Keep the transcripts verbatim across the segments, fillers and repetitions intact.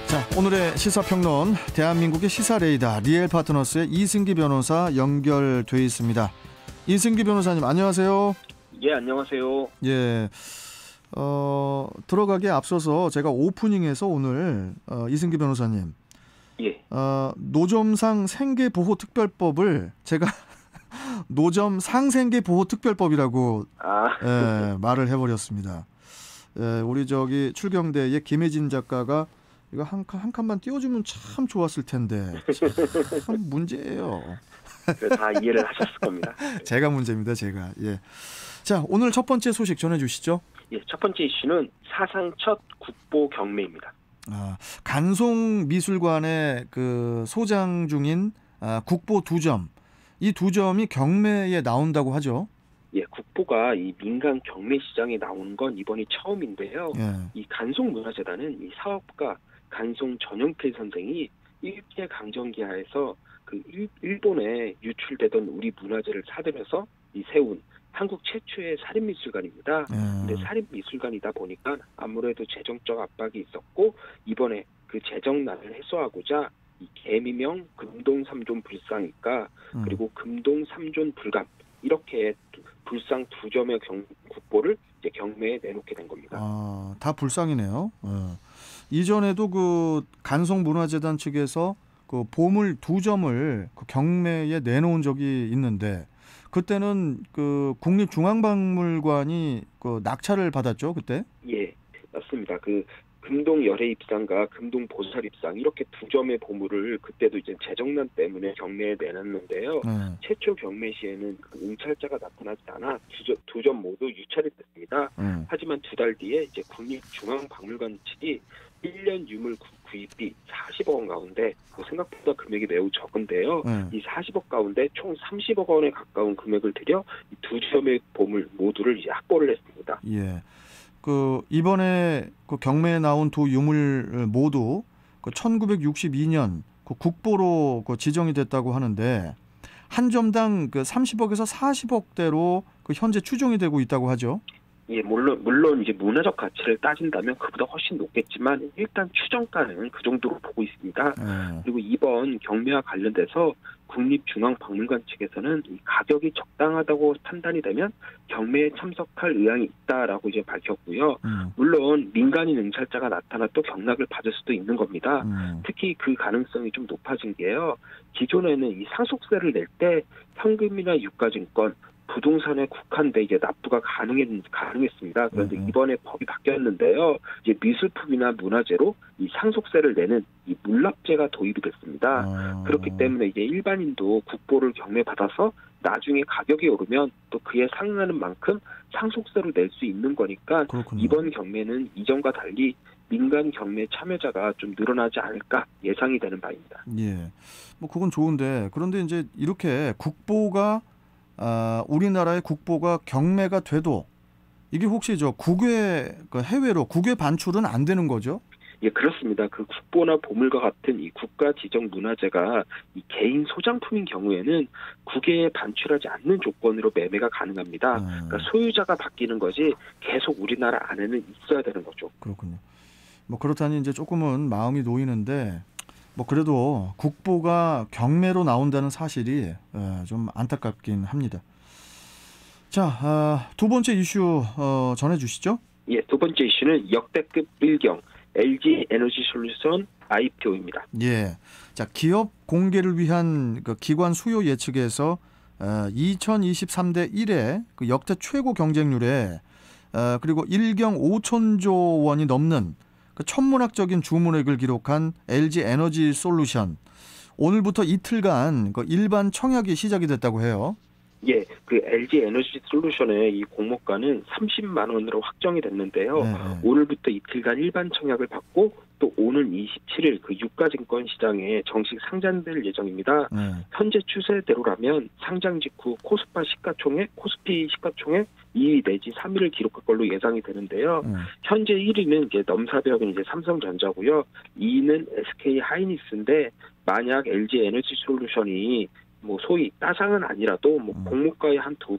자, 오늘의 시사평론, 대한민국의 시사레이더 리엘 파트너스의 이승기 변호사 연결돼 있습니다. 이승기 변호사님, 안녕하세요. 예, 안녕하세요. 예, 어, 들어가기에 앞서서 제가 오프닝에서 오늘 어, 이승기 변호사님, 예, 어, 노점상 생계보호특별법을 제가 노점 상생계보호특별법이라고 아, 예, 말을 해버렸습니다. 예, 우리 저기 출경대의 김혜진 작가가 이거 한, 한 칸만 띄워주면 참 좋았을 텐데 참 문제예요. 다 이해를 하셨을 겁니다. 제가 문제입니다, 제가. 예. 자, 오늘 첫 번째 소식 전해주시죠. 예, 첫 번째 이슈는 사상 첫 국보 경매입니다. 아, 간송미술관의 그 소장 중인 아, 국보 두 점, 이 두 점이 경매에 나온다고 하죠. 예, 국보가 이 민간 경매 시장에 나온 건 이번이 처음인데요. 예. 이 간송문화재단은 이 사업가 간송 전영필 선생이 일제 강점기하에서 그 일, 일본에 유출되던 우리 문화재를 사들여서 이 세운 한국 최초의 살인미술관입니다. 예. 근데 살인미술관이다 보니까 아무래도 재정적 압박이 있었고 이번에 그 재정난을 해소하고자 이 개미명 금동 삼존 불상이가 음. 그리고 금동 삼존 불감 이렇게 불상 두 점의 경, 국보를 이제 경매에 내놓게 된 겁니다. 아, 다 불상이네요. 예. 이전에도 그 간송문화재단 측에서 그 보물 두 점을 그 경매에 내놓은 적이 있는데 그때는 그 국립중앙박물관이 그 낙찰을 받았죠, 그때? 예, 맞습니다. 그 금동 열애입상과 금동 보살입상 이렇게 두 점의 보물을 그때도 이제 재정난 때문에 경매에 내놨는데요. 네. 최초 경매 시에는 그 응찰자가 나타나지 않아 두 점 모두 유찰이 됐습니다. 네. 하지만 두 달 뒤에 이제 국립중앙박물관 측이 일 년 유물 구입비 사십억 원 가운데 그 생각보다 금액이 매우 적은데요. 네. 이 사십억 가운데 총 삼십억 원에 가까운 금액을 들여 두 점의 보물 모두를 이제 확보를 했습니다. 예. 그 이번에 그 경매에 나온 두 유물 모두 그 천구백육십이 년 그 국보로 그 지정이 됐다고 하는데 한 점당 그 삼십억에서 사십억대로 그 현재 추정이 되고 있다고 하죠. 예, 물론, 물론 이제 문화적 가치를 따진다면 그보다 훨씬 높겠지만 일단 추정가는 그 정도로 보고 있습니다. 네. 그리고 이번 경매와 관련돼서 국립중앙박물관 측에서는 이 가격이 적당하다고 판단이 되면 경매에 참석할 의향이 있다라고 이제 밝혔고요. 음. 물론 민간인 응찰자가 나타나 또 경락을 받을 수도 있는 겁니다. 음. 특히 그 가능성이 좀 높아진 게요. 기존에는 이 상속세를 낼 때 현금이나 유가증권 부동산에 국한돼 이제 납부가 가능했, 가능했습니다. 그런데 음. 이번에 법이 바뀌었는데요. 이제 미술품이나 문화재로 이 상속세를 내는 이 물납제가 도입이 됐습니다. 아. 그렇기 때문에 이제 일반인도 국보를 경매받아서 나중에 가격이 오르면 또 그에 상응하는 만큼 상속세를 낼 수 있는 거니까 그렇군요. 이번 경매는 이전과 달리 민간 경매 참여자가 좀 늘어나지 않을까 예상이 되는 바입니다. 예. 뭐 그건 좋은데 그런데 이제 이렇게 국보가 아, 우리나라의 국보가 경매가 돼도 이게 혹시 저 국외 그 해외로 국외 반출은 안 되는 거죠? 예, 그렇습니다. 그 국보나 보물과 같은 이 국가 지정 문화재가 이 개인 소장품인 경우에는 국외에 반출하지 않는 조건으로 매매가 가능합니다. 음. 그러니까 소유자가 바뀌는 거지 계속 우리나라 안에는 있어야 되는 거죠. 그렇군요. 뭐 그렇다니 이제 조금은 마음이 놓이는데 뭐 그래도 국보가 경매로 나온다는 사실이 좀 안타깝긴 합니다. 자, 두 번째 이슈 전해주시죠. 예, 두 번째 이슈는 역대급 일경 엘지 에너지 솔루션 아이피오입니다. 예, 자 기업 공개를 위한 그 기관 수요 예측에서 이천이십삼 대 일의 그 역대 최고 경쟁률에 그리고 일경 오천조 원이 넘는 그 천문학적인 주문액을 기록한 엘지 에너지 솔루션. 오늘부터 이틀간 그 일반 청약이 시작이 됐다고 해요. 예, 그 엘지 에너지 솔루션의 이 공모가는 삼십만 원으로 확정이 됐는데요. 네, 네. 오늘부터 이틀간 일반 청약을 받고 또 오는 이십칠 일 그 유가증권 시장에 정식 상장될 예정입니다. 네. 현재 추세대로라면 상장 직후 코스파 시가총액, 코스피 시가총액 이 위 내지 삼 위를 기록할 걸로 예상이 되는데요. 네. 현재 일 위는 이제 넘사벽은 이제 삼성전자고요. 이 위는 에스케이 하이닉스인데 만약 엘지 에너지 솔루션이 뭐 소위 따상은 아니라도 뭐 음. 공모가의 한 두 배,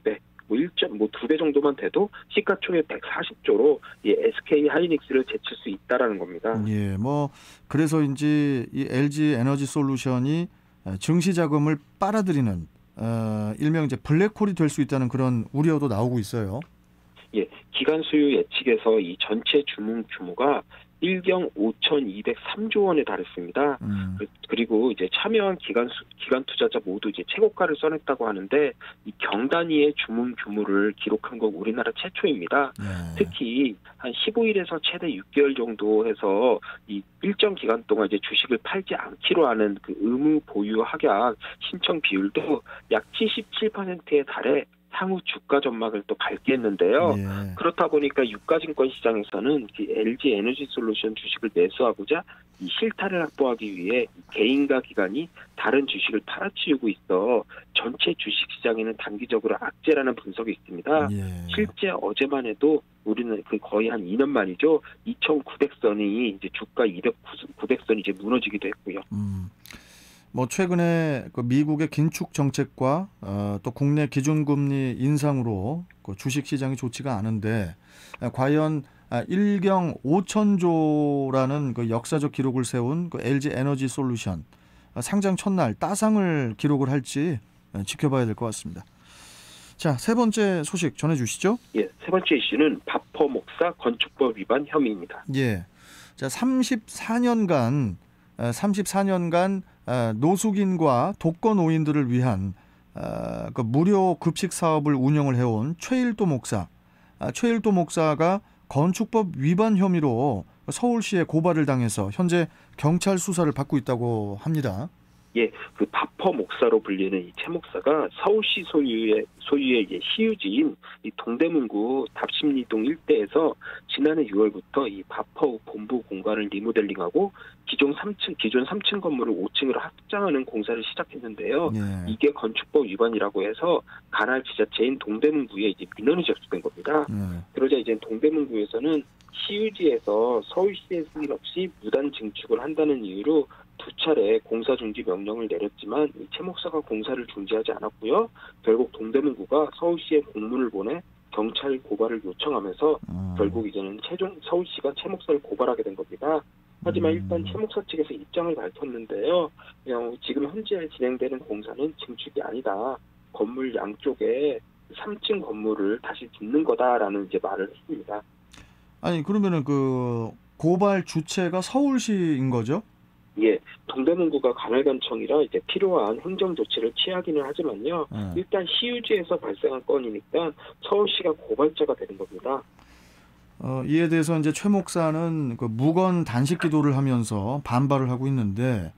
뭐 일 점 뭐 두 배 정도만 돼도 시가총액 백사십 조로 이 에스케이 하이닉스를 제칠 수 있다라는 겁니다. 예, 뭐 그래서인지 이 엘지 에너지 솔루션이 증시 자금을 빨아들이는 어, 일명 이제 블랙홀이 될 수 있다는 그런 우려도 나오고 있어요. 예, 기관 수요 예측에서 이 전체 주문 규모가 일경 오천이백삼 조 원에 달했습니다. 음. 그리고 이제 참여한 기관 수, 기관 투자자 모두 이제 최고가를 써냈다고 하는데 이 경단위의 주문 규모를 기록한 건 우리나라 최초입니다. 네. 특히 한 십오 일에서 최대 육 개월 정도 해서 이 일정 기간 동안 이제 주식을 팔지 않기로 하는 그 의무 보유 확약 신청 비율도 약 칠십칠 퍼센트에 달해 향후 주가 전망을 또 밝혔는데요. 예. 그렇다 보니까 유가증권 시장에서는 엘지 에너지 솔루션 주식을 매수하고자 이 실타를 확보하기 위해 개인과 기관이 다른 주식을 팔아치우고 있어 전체 주식 시장에는 단기적으로 악재라는 분석이 있습니다. 예. 실제 어제만 해도 우리는 그 거의 한 이 년 만이죠. 이천구백 선이 이제 주가 이백 선이 이제 무너지기도 했고요. 음. 뭐 최근에 그 미국의 긴축 정책과 어, 또 국내 기준금리 인상으로 그 주식 시장이 좋지가 않은데 아, 과연 아, 일경 오천조라는 그 역사적 기록을 세운 그 엘지 에너지 솔루션 아, 상장 첫날 따상을 기록을 할지 아, 지켜봐야 될 것 같습니다. 자, 세 번째 소식 전해주시죠. 예, 세 번째 이슈는 바퍼 목사 건축법 위반 혐의입니다. 예, 자 삼십사 년간 아, 삼십사 년간 노숙인과 독거노인들을 위한 그 무료 급식 사업을 운영을 해온 최일도 목사, 최일도 목사가 건축법 위반 혐의로 서울시에 고발을 당해서 현재 경찰 수사를 받고 있다고 합니다. 예, 그 바퍼 목사로 불리는 이 최 목사가 서울시 소유의 소유의 이제 시유지인 이 동대문구 답심리동 일대에서 지난해 유월부터 이 바퍼 본부 공간을 리모델링하고 기존 삼 층 기존 삼 층 건물을 오 층으로 확장하는 공사를 시작했는데요. 예. 이게 건축법 위반이라고 해서 관할 지자체인 동대문구에 이제 민원이 접수된 겁니다. 예. 그러자 이제 동대문구에서는 시유지에서 서울시의 승인 없이 무단 증축을 한다는 이유로 두 차례 공사 중지 명령을 내렸지만 최 목사가 공사를 중지하지 않았고요. 결국 동대문구가 서울시에 공문을 보내 경찰 고발을 요청하면서 음. 결국 이제는 최종 서울시가 최 목사를 고발하게 된 겁니다. 하지만 음. 일단 최 목사 측에서 입장을 밝혔는데요. 그냥 지금 현재 진행되는 공사는 증축이 아니다. 건물 양쪽에 삼 층 건물을 다시 짓는 거다라는 이제 말을 했습니다. 아니 그러면은 그 고발 주체가 서울시인 거죠? 예, 동대문구가 관할관청이라 이제 필요한 행정 조치를 취하기는 하지만요. 네. 일단 시유지에서 발생한 건이니까 서울시가 고발자가 되는 겁니다. 어, 이에 대해서 이제 최 목사는 그 무건 단식 기도를 하면서 반발을 하고 있는데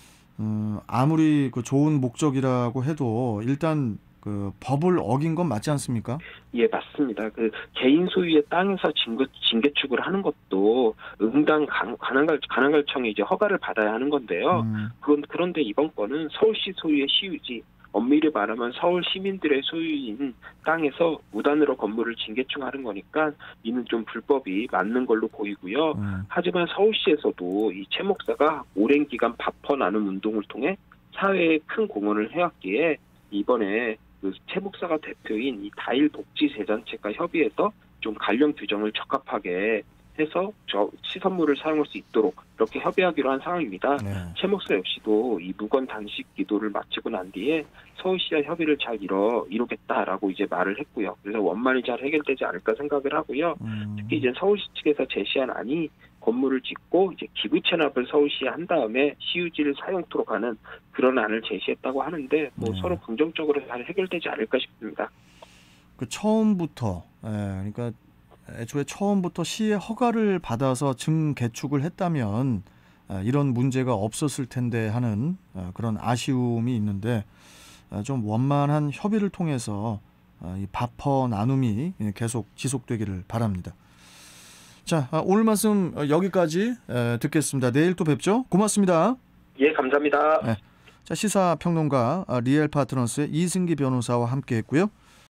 음, 아무리 그 좋은 목적이라고 해도 일단 그 법을 어긴 건 맞지 않습니까? 예, 맞습니다. 그 개인 소유의 땅에서 징계, 징계축을 하는 것도 응당 관할 관할청이 이제 허가를 받아야 하는 건데요. 음. 그건 그런데 이번 건은 서울시 소유의 시유지, 엄밀히 말하면 서울 시민들의 소유인 땅에서 무단으로 건물을 징계축하는 거니까 이는 좀 불법이 맞는 걸로 보이고요. 음. 하지만 서울시에서도 이 최 목사가 오랜 기간 바퍼 나눔 운동을 통해 사회에 큰 공헌을 해왔기에 이번에 그 최 목사가 대표인 이 다일 복지 재단체과 협의해서 좀 관련 규정을 적합하게 해서 저 시설물을 사용할 수 있도록 이렇게 협의하기로 한 상황입니다. 네. 최 목사 역시도 이 무건 단식 기도를 마치고 난 뒤에 서울시와 협의를 잘 이뤄 이루겠다라고 이제 말을 했고요. 그래서 원만히 잘 해결되지 않을까 생각을 하고요. 음. 특히 이제 서울시 측에서 제시한 안이 건물을 짓고 이제 기부 체납을 서울시에 한 다음에 시유지를 사용토록 하는 그런 안을 제시했다고 하는데 뭐 네. 서로 긍정적으로 잘 해결되지 않을까 싶습니다. 그 처음부터 예, 그러니까 애초에 처음부터 시의 허가를 받아서 증개축을 했다면 아, 이런 문제가 없었을 텐데 하는 아, 그런 아쉬움이 있는데 아, 좀 원만한 협의를 통해서 아, 이 바퍼 나눔이 계속 지속되기를 바랍니다. 자, 아, 오늘 말씀 여기까지 에, 듣겠습니다. 내일 또 뵙죠. 고맙습니다. 예, 감사합니다. 네. 자, 시사평론가 아, 리얼 파트너스의 이승기 변호사와 함께했고요.